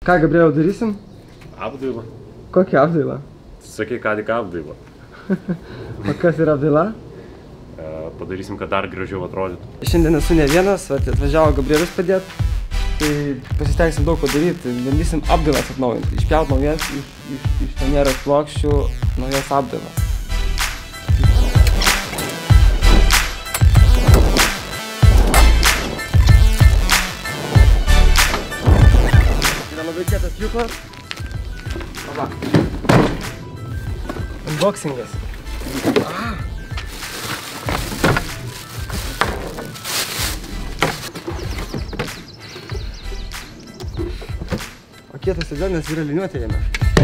Ką, Gabrieliau, darysim? Apdailą. Kokią apdailą? Sakai, ką tik apdailą. O kas yra apdaila? Padarysim, kad dar gražiau atrodytų. Šiandien esu ne vienas, atvažiavo Gabrielius padėti. Tai pasistengsim daug padaryti, bandysim apdailas atnaujinti. Išpjaut naujas iš faneros plokščių naujas apdailas. Yra labai kietas pjūklas. Va. Unboxingas. O kietas sezonas yra liniuotė jame.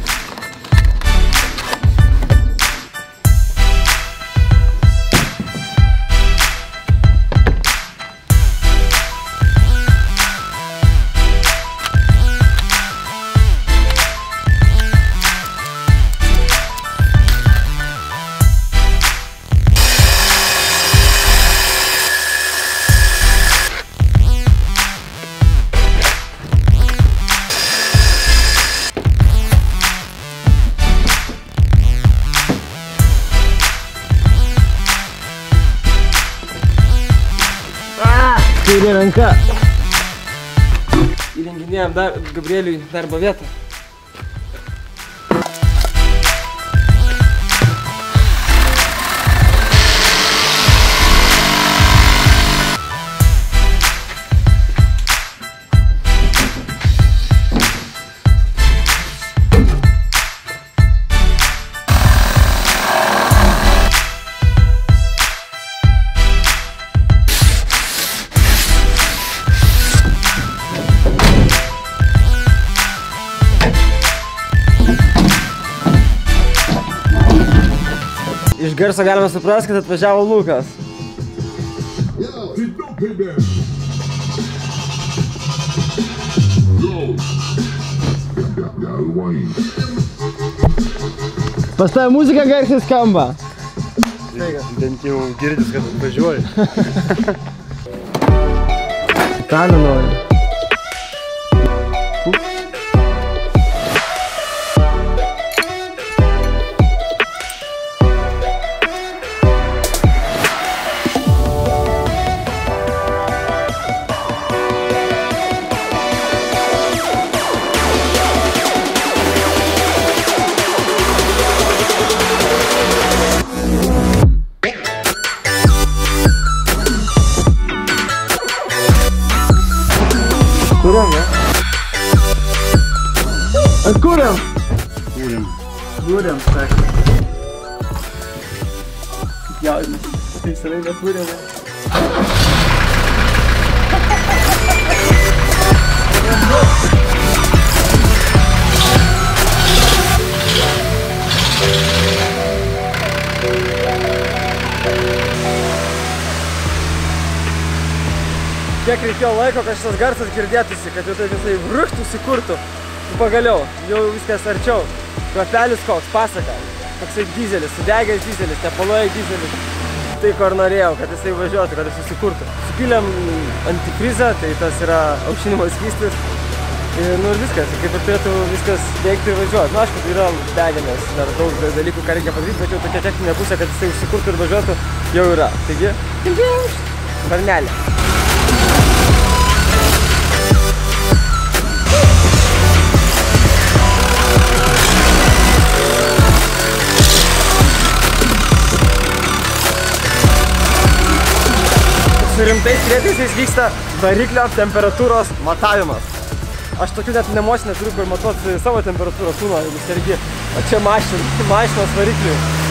Kairė ranka. Įrenginėjom Gabrieliui darbo vietą. Iš garso galima suprasti, kad atvažiavo Lukas. Pas tave muzika garsiai skamba. Bent jau girdis, kad atvažiuoji. Stalių nori. Kuriam, ne? Kuriam? Kuriam, sakė. Jaudinis, tai senai nekuriam, ne? Kiek reikėjo laiko, kad šitas garsas girdėtųsi, kad jau tai visai vruktų, sukurtų. Pagaliau, jau viskas arčiau. Kvapelis koks, pasaka. Toksai dizelis, sudegęs dizelis, tepaloja dizelis. Tai, ko ir norėjau, kad jisai važiuotų, kad jisai sukurtų. Supylėm antifrizą, tai tas yra aušinimo skystis. Ir viskas, kaip ir turėtų viskas veikti ir važiuoti. Nu, aišku, tai yra deginės, dar daug dalykų, ką reikia padaryti, bet jau tokia techninė pusė, kad jisai užsikurtų ir važiuotų, jau yra. Taigi, varnelė. Su rimtais prietaisais vyksta variklio temperatūros matavimas. Aš tokių net namuose neturiu, kur matuoti savo temperatūrą kūno, jeigu sergi. O čia mašinos variklių.